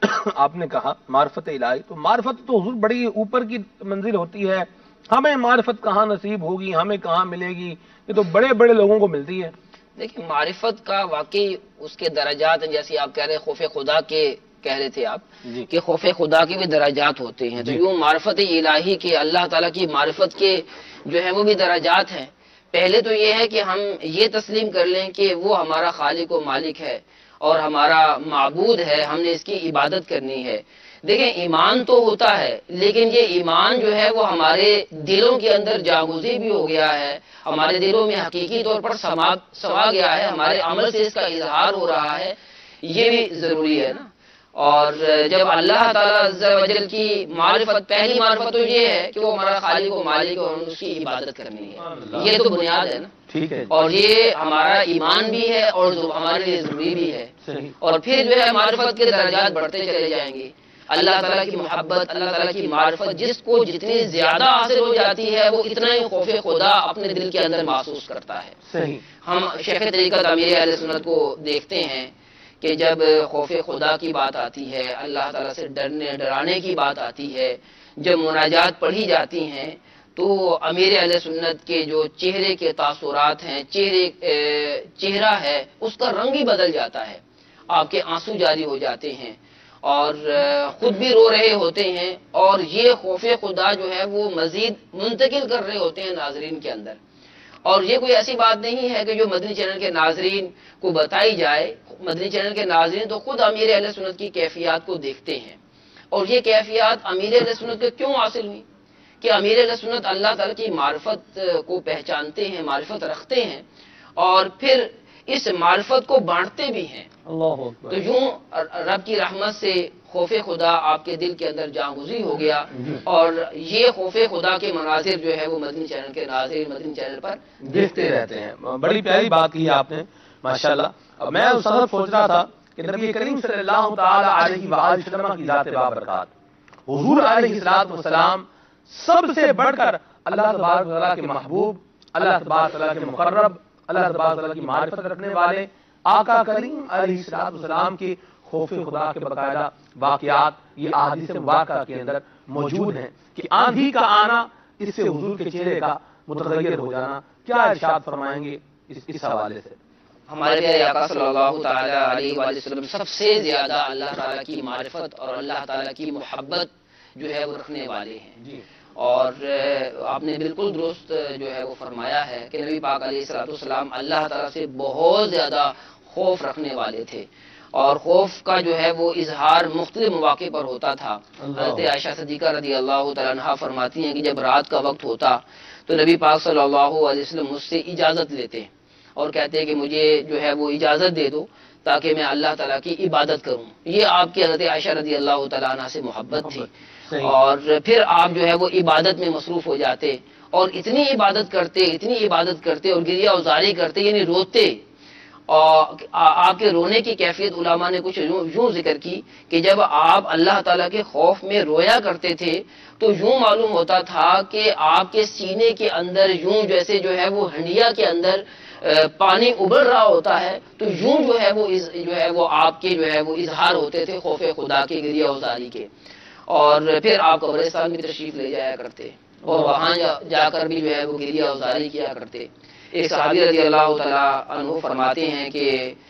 S1: آپ نے کہا معرفت الہی، تو معرفت تو حضور بڑی اوپر کی منزل ہوتی ہے، ہمیں معرفت کہاں نصیب ہوگی، ہمیں کہاں ملے گی؟ یہ تو بڑے بڑے لوگوں کو ملتی ہے۔
S6: دیکھیں معرفت کا واقعی اس کے درجات ہیں، جیسے آپ کہہ رہے خوف خدا کے کہہ رہے تھے آپ
S1: جی۔
S6: کہ خوف خدا کے بھی درجات ہوتے ہیں، تو
S1: جی۔
S6: یوں معرفت الہی کے اللہ تعالیٰ کی معرفت کے جو ہے وہ بھی درجات ہیں۔ پہلے تو یہ ہے کہ ہم یہ تسلیم کر لیں کہ وہ ہمارا خالق و مالک ہے اور ہمارا معبود ہے، ہم نے اس کی عبادت کرنی ہے۔ دیکھیں ایمان تو ہوتا ہے، لیکن یہ ایمان جو ہے وہ ہمارے دلوں کے اندر جاگوزی بھی ہو گیا ہے، ہمارے دلوں میں حقیقی طور پر سما سما گیا ہے، ہمارے عمل سے اس کا اظہار ہو رہا ہے، یہ بھی ضروری ہے نا۔ اور جب اللہ تعالیٰ عز و جل کی معرفت، پہلی معرفت تو یہ ہے کہ وہ ہمارا خالق و مالک ہے اور ہم اس کی عبادت کرنی ہے، یہ تو بنیاد ہے نا،
S1: ٹھیک ہے۔
S6: اور یہ ہمارا ایمان بھی ہے اور جو ہمارے لیے ضروری بھی ہے۔
S1: صحیح۔
S6: اور پھر جو ہے معرفت کے درجات بڑھتے چلے جائیں گے، اللہ تعالیٰ کی محبت، اللہ تعالیٰ کی معرفت جس کو جتنی زیادہ حاصل ہو جاتی ہے وہ اتنا ہی خوف خدا اپنے دل کے اندر محسوس کرتا ہے۔
S1: صحیح۔
S6: ہم شیخ طریقت امیر اہل سنت کو دیکھتے ہیں کہ جب خوف خدا کی بات آتی ہے، اللہ تعالیٰ سے ڈرنے ڈرانے کی بات آتی ہے، جب مناجات پڑھی جاتی ہیں تو امیر اہل سنت کے جو چہرے کے تاثرات ہیں، چہرے چہرہ ہے اس کا رنگ ہی بدل جاتا ہے، آپ کے آنسو جاری ہو جاتے ہیں، اور خود بھی رو رہے ہوتے ہیں، اور یہ خوف خدا جو ہے وہ مزید منتقل کر رہے ہوتے ہیں ناظرین کے اندر. اور یہ کوئی ایسی بات نہیں ہے کہ جو مدنی چینل کے ناظرین کو بتائی جائے. مدنی چینل کے ناظرین تو خود امیر اہل سنت کی کیفیات کو دیکھتے ہیں، اور یہ کیفیات امیر اہل سنت کو کیوں حاصل ہوئی کہ امیر اہل سنت اللہ تعالیٰ کی معرفت کو پہچانتے ہیں، معرفت رکھتے ہیں، اور پھر اس معرفت کو بانٹتے بھی ہیں.
S1: اللہ اکبر.
S6: تو یوں رب کی رحمت سے خوف خدا آپ کے دل کے اندر جاگزی ہو گیا، اور یہ خوف خدا کے مناظر جو ہے وہ مدنی چینل کے ناظرین مدنی چینل پر
S1: دیکھتے رہتے ہیں. بڑی پیاری بات کی آپ نے ماشاءاللہ. میں اس وقت سوچ رہا تھا کہ نبی کریم صلی اللہ تعالی علیہ وآلہ وسلم کی ذات بابرکات، حضور علیہ الصلوۃ والسلام سب سے بڑھ کر اللہ تبارک و تعالیٰ کے محبوب، اللہ تبارک و تعالیٰ کے مقرب، اللہ تبارک و تعالیٰ کی معرفت رکھنے والے آقا کریم علیہ الصلوۃ والسلام کے خوف خدا کے باقاعدہ واقعات یہ احادیث مبارکہ کے اندر موجود ہیں کہ آندھی کا آنا، اس سے حضور کے چہرے کا متغیر ہو جانا. کیا ارشاد فرمائیں گے اس اس حوالے سے؟
S6: ہمارے پیارے آقا صلی اللہ تعالی علیہ وآلہ وسلم سب سے زیادہ اللہ تعالیٰ کی معرفت اور اللہ تعالیٰ کی محبت جو ہے وہ رکھنے والے ہیں.
S1: جی.
S6: اور آپ نے بالکل درست جو ہے وہ فرمایا ہے کہ نبی پاک علیہ الصلوۃ والسلام اللہ تعالیٰ سے بہت زیادہ خوف رکھنے والے تھے، اور خوف کا جو ہے وہ اظہار مختلف مواقع پر ہوتا تھا. حضرت عائشہ صدیقہ رضی اللہ تعالیٰ عنہا فرماتی ہیں کہ جب رات کا وقت ہوتا تو نبی پاک صلی اللہ علیہ وسلم مجھ سے اجازت لیتے اور کہتے کہ مجھے جو ہے وہ اجازت دے دو تاکہ میں اللہ تعالیٰ کی عبادت کروں. یہ آپ کی حضرت عائشہ رضی اللہ تعالیٰ عنہ سے محبت تھی. اور پھر آپ جو ہے وہ عبادت میں مصروف ہو جاتے، اور اتنی عبادت کرتے اتنی عبادت کرتے اور گریہ ازاری کرتے، یعنی روتے. اور آپ کے رونے کی کیفیت علماء نے کچھ یوں ذکر کی کہ جب آپ اللہ تعالیٰ کے خوف میں رویا کرتے تھے تو یوں معلوم ہوتا تھا کہ آپ کے سینے کے اندر یوں جیسے جو ہے وہ ہنڈیا کے اندر پانی ابل رہا ہوتا ہے، تو یوں جو ہے وہ جو ہے وہ آپ کے جو ہے وہ اظہار ہوتے تھے خوف خدا کے گریہ ازاری کے. اور پھر آپ قبرستان میں تشریف لے جایا کرتے اور وہاں جا کر بھی جو ہے وہ گریہ ازاری کیا کرتے. ایک صحابی رضی اللہ تعالیٰ عنہ فرماتے ہیں کہ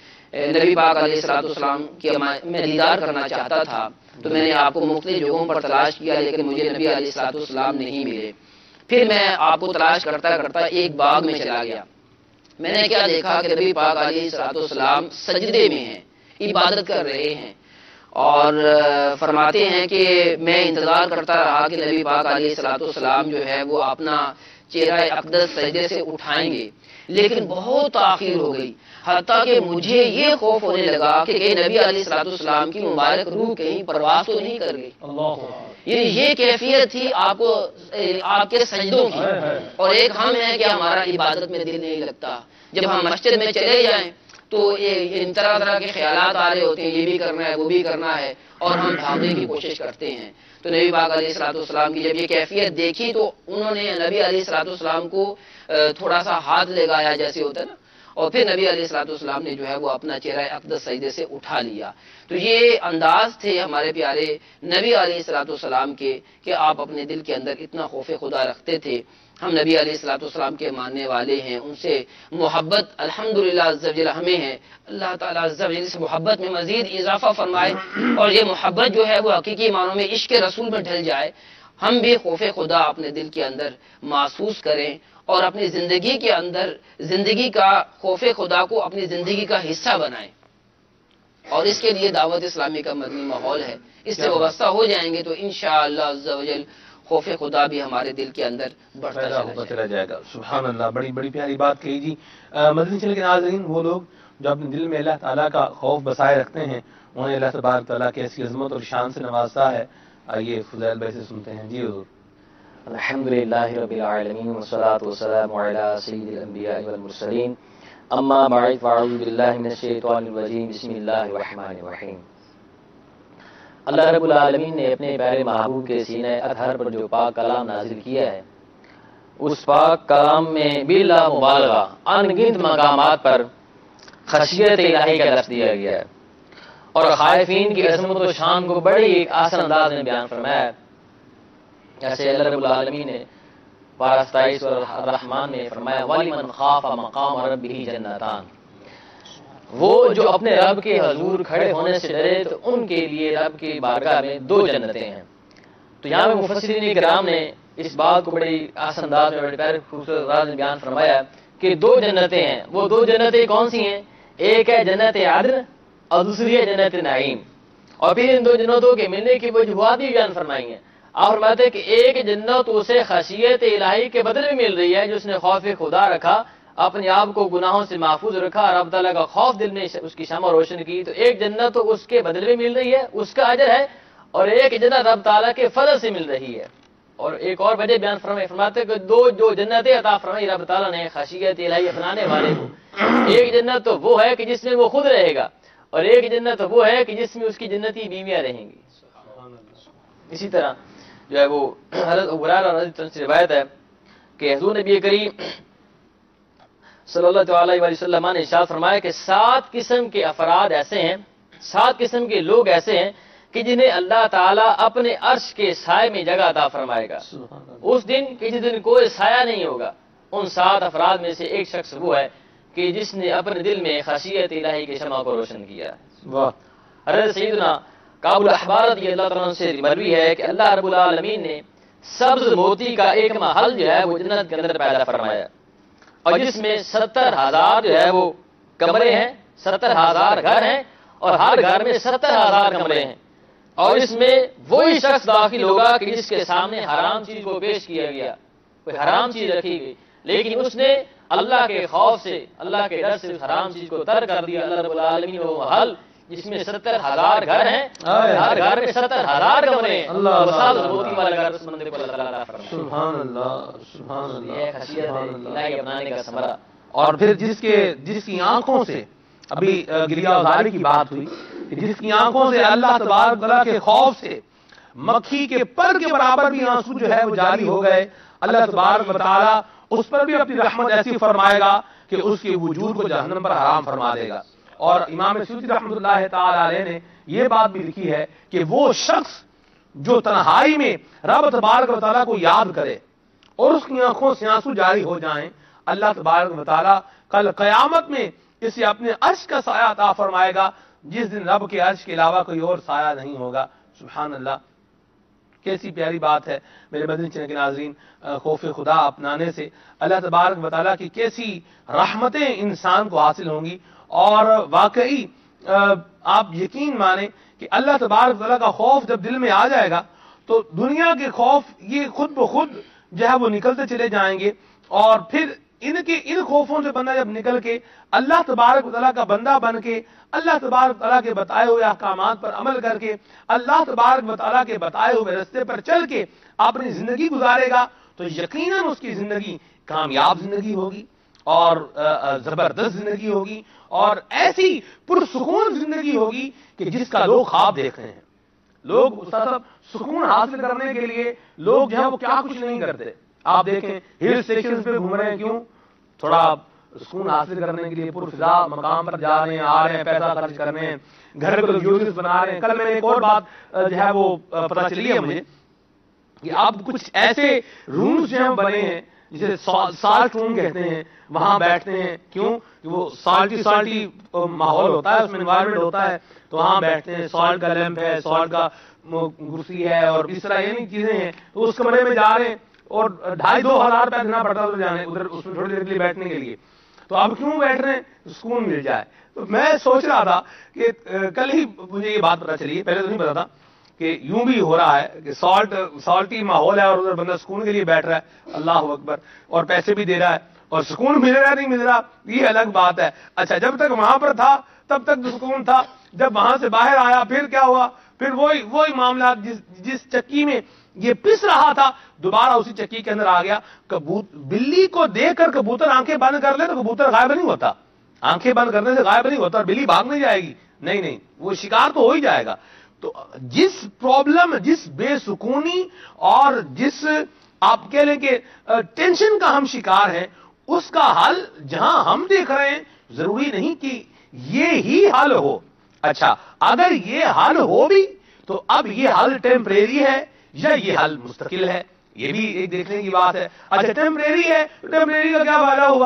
S6: نبی پاک علیہ الصلوۃ والسلام کی میں دیدار کرنا چاہتا تھا تو میں نے آپ کو مختلف جگہوں پر تلاش کیا لیکن مجھے نبی علیہ الصلوۃ والسلام نہیں ملے. پھر میں آپ کو تلاش کرتا کرتا ایک باغ میں چلا گیا. میں نے کیا دیکھا کہ نبی پاک علیہ الصلوۃ والسلام سجدے میں ہیں، عبادت کر رہے ہیں. اور فرماتے ہیں کہ میں انتظار کرتا رہا کہ نبی پاک علیہ الصلوۃ والسلام جو ہے وہ اپنا چہرہ اقدس سجدے سے اٹھائیں گے، لیکن بہت تاخیر ہو گئی، حتیٰ کہ مجھے یہ خوف ہونے لگا کہ نبی علیہ الصلوۃ والسلام کی مبارک روح کہیں پرواز تو نہیں کر گئی. یہ یہ کیفیت تھی آپ کو آپ کے سجدوں کی. اور ایک ہم ہے کہ ہمارا عبادت میں دل نہیں لگتا. جب ہم مسجد میں چلے جائیں تو یہ طرح طرح کے خیالات آ رہے ہوتے ہیں، یہ بھی کرنا ہے وہ بھی کرنا ہے، اور ہم بھاگنے کی کوشش کرتے ہیں. تو نبی پاک علیہ الصلوۃ والسلام کی جب یہ کیفیت دیکھی تو انہوں نے نبی علیہ الصلوۃ والسلام کو تھوڑا سا ہاتھ لگایا جیسے ہوتا ہے نا، اور پھر نبی علیہ الصلوۃ والسلام نے جو ہے وہ اپنا چہرہ اقدس سجدے سے اٹھا لیا. تو یہ انداز تھے ہمارے پیارے نبی علیہ الصلوۃ والسلام کے کہ آپ اپنے دل کے اندر اتنا خوف خدا رکھتے تھے. ہم نبی علیہ الصلوۃ والسلام کے ماننے والے ہیں، ان سے محبت الحمدللہ عز و جل ہمیں ہے. اللہ تعالیٰ عز و جل اس محبت میں مزید اضافہ فرمائے اور یہ محبت جو ہے وہ حقیقی معنوں میں عشق رسول میں ڈھل جائے. ہم بھی خوف خدا اپنے دل کے اندر محسوس کریں اور اپنی زندگی کے اندر زندگی کا خوف خدا کو اپنی زندگی کا حصہ بنائیں. اور اس کے لیے دعوت اسلامی کا مدنی ماحول ہے، اس سے وابستہ ہو جائیں گے تو انشاءاللہ عز و جل خوف خدا بھی ہمارے دل کے اندر بڑھتا
S1: چلا جائے گا. سبحان اللہ، بڑی بڑی پیاری بات کہی جی. مدنی چینل کے ناظرین، وہ لوگ جو اپنے دل میں اللہ تعالیٰ کا خوف بسائے رکھتے ہیں انہیں اللہ تبارک تعالیٰ کی ایسی عظمت اور شان سے نوازتا ہے. آئیے فضیل بھائی سے سنتے ہیں. جی حضور.
S7: الحمدللہ رب العالمین والصلاة والسلام علی سید الانبیاء والمرسلین، اما بعد فاعوذ باللہ من الشیطان الرجیم، بسم اللہ الرحمن الرحیم. اللہ رب العالمین نے اپنے پیارے محبوب کے سینہ اطہر پر جو پاک کلام نازل کیا ہے، اس پاک کلام میں بلا مبالغہ ان گنت مقامات پر خشیت الہی کا لفظ دیا گیا ہے اور خائفین کی عظمت و شان کو بڑی ایک آسان انداز میں بیان فرمایا ہے. جیسے اللہ رب العالمین نے پارہ ستائیس اور الرحمن میں فرمایا وَلِمَنْ خَافَ مَقَامَ رَبِّهِ جَنَّتَانِ، وہ جو اپنے رب کے حضور کھڑے ہونے سے ڈرے تو ان کے لیے رب کی بارگاہ میں دو جنتیں ہیں. تو یہاں پہ مفسرین کرام نے اس بات کو بڑی آسان انداز میں بڑے پیارے خوبصورت انداز میں بیان فرمایا کہ دو جنتیں ہیں. وہ دو جنتیں کون سی ہیں؟ ایک ہے جنت عدن اور دوسری ہے جنت نعیم. اور پھر ان دو جنتوں کے ملنے کی وجوہات بھی بیان فرمائی ہیں. آپ فرماتے ہیں کہ ایک جنت اسے خشیت الہی کے بدلے میں مل رہی ہے، جس نے خوف خدا رکھا، اپنے آپ کو گناہوں سے محفوظ رکھا، رب تعالیٰ کا خوف دل میں اس کی شمع روشن کی، تو ایک جنت تو اس کے بدلے میں مل رہی ہے، اس کا اجر ہے، اور ایک جنت رب تعالیٰ کے فضل سے مل رہی ہے. اور ایک اور وجہ بیان فرمائے فرماتے کہ دو جو جنتیں عطا فرمائی رب تعالیٰ نے خشیت الہی اپنانے والے کو، ایک جنت تو وہ ہے کہ جس میں وہ خود رہے گا، اور ایک جنت تو وہ ہے کہ جس میں اس کی جنتی بیویاں رہیں گی. اسی طرح جو ہے وہ حضرت ابو ہریرہ رضی اللہ عنہ سے روایت ہے کہ حضور نبی کریم صلی اللہ علیہ وسلم نے ارشاد فرمایا کہ سات قسم کے افراد ایسے ہیں، سات قسم کے لوگ ایسے ہیں کہ جنہیں اللہ تعالیٰ اپنے عرش کے سائے میں جگہ عطا فرمائے گا. اس دن کسی دن کوئی سایہ نہیں ہوگا. ان سات افراد میں سے ایک شخص وہ ہے کہ جس نے اپنے دل میں خشیت الہی کی شمع کو روشن کیا. واہ. حضرت سیدنا کعب الاحبار رضی اللہ عنہ سے مروی ہے کہ اللہ رب العالمین نے سبز موتی کا ایک محل جو ہے وہ جنت کے اندر پیدا فرمایا، اور جس میں ستر ہزار جو ہے وہ کمرے ہیں، ستر ہزار گھر ہیں، اور ہر گھر میں ستر ہزار کمرے ہیں. اور اس میں وہی شخص داخل ہوگا کہ جس کے سامنے حرام چیز کو پیش کیا گیا، کوئی حرام چیز رکھی گئی، لیکن اس نے اللہ کے خوف سے، اللہ کے ڈر سے اس حرام چیز کو ترک کر دیا. اللہ رب العالمین وہ محل جس میں ستر ہزار گھر ہیں، ہر گھر میں ستر ہزار کمرے ہیں، موتی والا گھر اس بندے کو اللہ تعالیٰ فرمائے.
S1: سبحان اللہ، سبحان اللہ،
S7: یہ خشیت الہی اپنانے کا ثمرہ.
S1: اور پھر جس کے جس کی آنکھوں سے ابھی گریہ ازاری کی بات ہوئی، جس کی آنکھوں سے اللہ تبارک تعالیٰ کے خوف سے مکھی کے پر کے برابر بھی آنسو جو ہے وہ جاری ہو گئے، اللہ تبارک تعالیٰ اس پر بھی اپنی رحمت ایسی فرمائے گا کہ اس کے وجود کو جہنم پر حرام فرما دے گا. اور امام سیوطی رحمۃ اللہ تعالی علیہ نے یہ بات بھی لکھی ہے کہ وہ شخص جو تنہائی میں رب تبارک و تعالیٰ کو یاد کرے اور اس کی آنکھوں سے آنسو جاری ہو جائیں، اللہ تبارک و تعالیٰ کل قیامت میں اسے اپنے عرش کا سایہ عطا فرمائے گا، جس دن رب کے عرش کے علاوہ کوئی اور سایہ نہیں ہوگا. سبحان اللہ، کیسی پیاری بات ہے میرے مدنی چینل کے ناظرین. خوف خدا اپنانے سے اللہ تبارک و تعالیٰ کی کیسی رحمتیں انسان کو حاصل ہوں گی. اور واقعی آپ یقین مانیں کہ اللہ تبارک و تعالیٰ کا خوف جب دل میں آ جائے گا تو دنیا کے خوف یہ خود بخود جو ہے وہ نکلتے چلے جائیں گے. اور پھر ان کے ان خوفوں سے بندہ جب نکل کے اللہ تبارک و تعالیٰ کا بندہ بن کے اللہ تبارک و تعالیٰ کے بتائے ہوئے احکامات پر عمل کر کے اللہ تبارک و تعالیٰ کے بتائے ہوئے راستے پر چل کے اپنی زندگی گزارے گا تو یقیناً اس کی زندگی کامیاب زندگی ہوگی اور زبردست زندگی ہوگی اور ایسی پرسکون زندگی ہوگی کہ جس کا لوگ خواب دیکھ رہے ہیں. لوگ استاد صاحب سکون حاصل کرنے کے لیے لوگ جو ہے وہ کیا کچھ نہیں کرتے. آپ دیکھیں ہل اسٹیشن پہ گھوم رہے ہیں، کیوں؟ تھوڑا سکون حاصل کرنے کے لیے پرفضا مقام پر جا رہے ہیں، آ رہے ہیں، پیسہ خرچ کر رہے ہیں، گھر پہ لگژریز بنا رہے ہیں. کل میں نے ایک اور بات جو ہے وہ پتہ چلی ہے مجھے کہ اب کچھ ایسے رومز جو ہیں بنے ہیں جسے سالٹ روم کہتے ہیں، وہاں بیٹھتے ہیں. کیوں؟ کہ وہ سالٹی سالٹی ماحول ہوتا ہے، اس میں انوائرمنٹ ہوتا ہے، تو وہاں بیٹھتے ہیں. سالٹ کا لیمپ ہے، سالٹ کا کرسی ہے اور اس طرح یہ چیزیں ہیں. تو اس کمرے میں جا رہے ہیں اور ڈھائی دو ہزار روپے دینا پڑتا ہے جانے ادھر اس میں تھوڑی دیر کے لیے بیٹھنے کے لیے. تو اب کیوں بیٹھ رہے ہیں؟ سکون مل جائے. تو میں سوچ رہا تھا کہ کل ہی مجھے یہ بات پتا چلی، پہلے تو نہیں پتا تھا کہ یوں بھی ہو رہا ہے کہ سالٹ سالٹی ماحول ہے اور ادھر بندہ سکون کے لیے بیٹھ رہا ہے. اللہ اکبر. اور پیسے بھی دے رہا ہے اور سکون مل رہا ہے نہیں مل رہا یہ الگ بات ہے. اچھا جب تک وہاں پر تھا تب تک سکون تھا، جب وہاں سے باہر آیا پھر کیا ہوا؟ پھر وہی وہی معاملات جس جس چکی میں یہ پس رہا تھا دوبارہ اسی چکی کے اندر آ گیا. کبوتر بلی کو دیکھ کر کبوتر آنکھیں بند کر لے تو کبوتر غائب نہیں ہوتا، آنکھیں بند کرنے سے غائب نہیں ہوتا. اور بلی بھاگ نہیں جائے گی، نہیں نہیں وہ شکار تو ہو ہی جائے گا. تو جس پرابلم، جس بے سکونی اور جس آپ کہہ لیں کہ ٹینشن کا ہم شکار ہیں، اس کا حل جہاں ہم دیکھ رہے ہیں ضروری نہیں کہ یہ ہی حل ہو. اچھا اگر یہ حل ہو بھی تو اب یہ حل ٹیمپریری ہے یا یہ حل مستقل ہے، یہ بھی ایک دیکھنے کی بات ہے. اچھا ٹیمپریری ہے، ٹیمپریری کا کیا فائدہ ہوا؟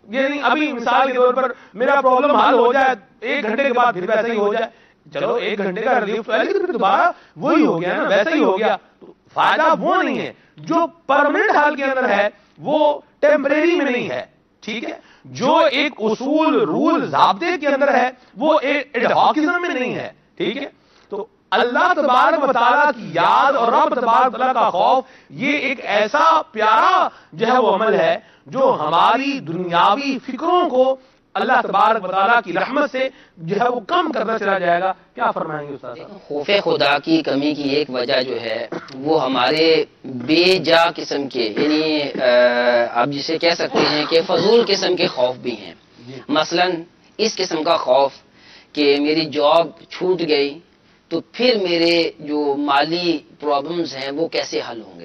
S1: یعنی ابھی مثال کے طور پر میرا پرابلم حل ہو جائے ایک گھنٹے کے بعد پھر ویسا ہی ہو جائے، چلو ایک گھنٹے کا ریلیف تو ہے لیکن پھر دوبارہ وہی ہو گیا نا، ویسا ہی ہو گیا. تو فائدہ وہ نہیں ہے جو پرماننٹ حال کے اندر ہے، وہ ٹیمپریری میں نہیں ہے. ٹھیک ہے، جو ایک اصول رول ضابطے کے اندر ہے وہ ایڈہاکزم میں نہیں ہے. ٹھیک ہے، تو اللہ تبارک و تعالیٰ کی یاد اور رب تبارک و تعالیٰ کا خوف یہ ایک ایسا پیارا جو ہے وہ عمل ہے جو ہماری دنیاوی فکروں کو اللہ تبارک و تعالیٰ کی رحمت سے جو ہے وہ کم کرنا چلا جائے گا. کیا فرمائیں گے استاد صاحب؟
S6: خوف خدا کی کمی کی ایک وجہ جو ہے وہ ہمارے بے جا قسم کے، یعنی آپ جسے کہہ سکتے ہیں کہ فضول قسم کے خوف بھی ہیں. مثلا اس قسم کا خوف کہ میری جاب چھوٹ گئی تو پھر میرے جو مالی پرابلمز ہیں وہ کیسے حل ہوں گے.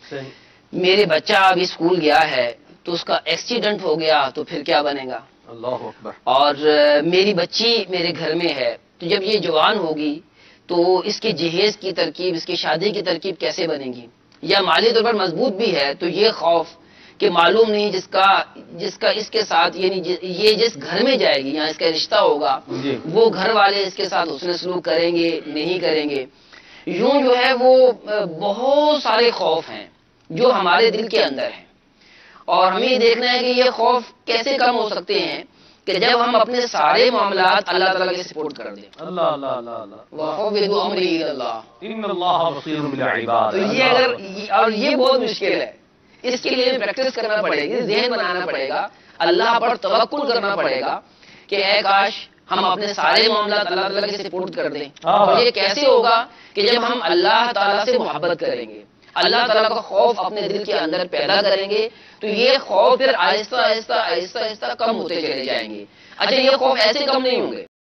S6: میرے بچہ اب اسکول گیا ہے تو اس کا ایکسیڈنٹ ہو گیا تو پھر کیا بنے گا.
S1: اللہ اکبر.
S6: اور میری بچی میرے گھر میں ہے تو جب یہ جوان ہوگی تو اس کے جہیز کی ترکیب، اس کی شادی کی ترکیب کیسے بنے گی. یا مالی طور پر مضبوط بھی ہے تو یہ خوف کہ معلوم نہیں جس کا جس کا اس کے ساتھ، یعنی یہ جس گھر میں جائے گی یہاں اس کا رشتہ ہوگا وہ گھر والے اس کے ساتھ حسن سلوک کریں گے نہیں کریں گے. یوں جو ہے وہ بہت سارے خوف ہیں جو ہمارے دل کے اندر ہیں، اور ہمیں یہ دیکھنا ہے کہ یہ خوف کیسے کم ہو سکتے ہیں کہ جب ہم اپنے سارے معاملات اللہ تعالیٰ کے سپورٹ کر دیں.
S1: اللہ اللہ اللہ اللہ
S6: وَفَوِّضُ أَمْرِي إِلَى اللَّهِ.
S1: ان اللہ بصیر بالعباد.
S6: تو یہ اگر، اور یہ بہت مشکل ہے، اس کے لیے پریکٹس کرنا پڑے گی، ذہن بنانا پڑے گا، اللہ پر توکل کرنا پڑے گا کہ اے کاش ہم اپنے سارے معاملات اللہ تعالیٰ کے سپورٹ کر دیں. اور یہ کیسے ہوگا کہ جب ہم اللہ تعالیٰ سے محبت کریں گے، اللہ تعالیٰ کا خوف اپنے دل کے اندر پیدا کریں گے، تو یہ خوف پھر آہستہ آہستہ آہستہ آہستہ کم ہوتے چلے جائیں گے. اچھا یہ خوف ایسے کم نہیں ہوں گے.